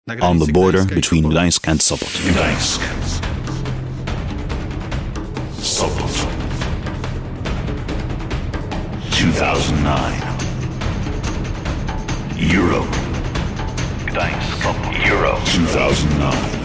on the border between Gdańsk and Sopot. Gdańsk. Sopot. 2009. Euro. Gdańsk. Sopot. Euro. 2009.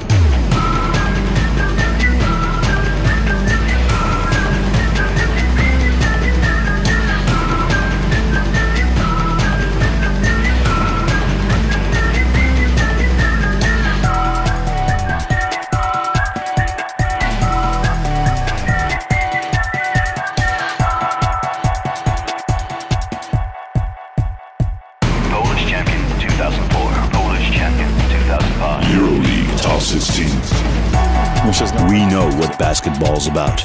EuroLeague Top 16. We know what basketball's about.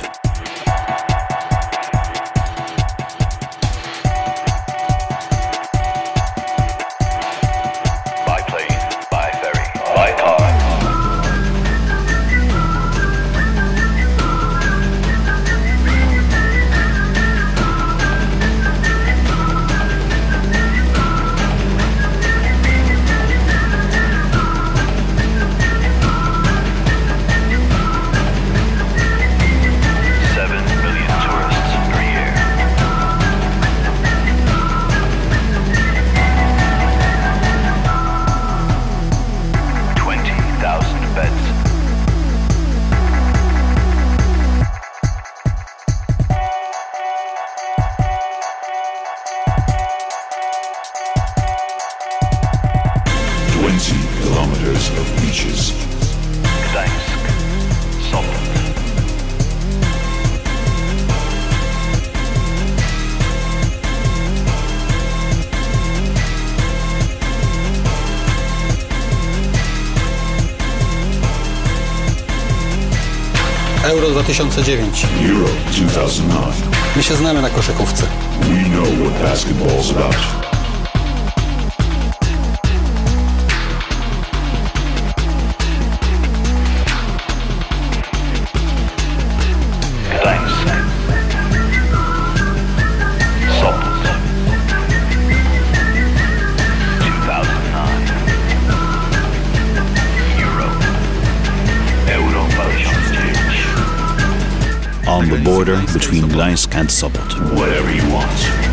By plane, by ferry, by car. Kilometers of beaches. Gdańsk, Sopot. Euro 2009. Euro 2009. My się znamy na koszykówce. We know what basketball's about. On the border between Gdańsk and Sopot. Whatever you want.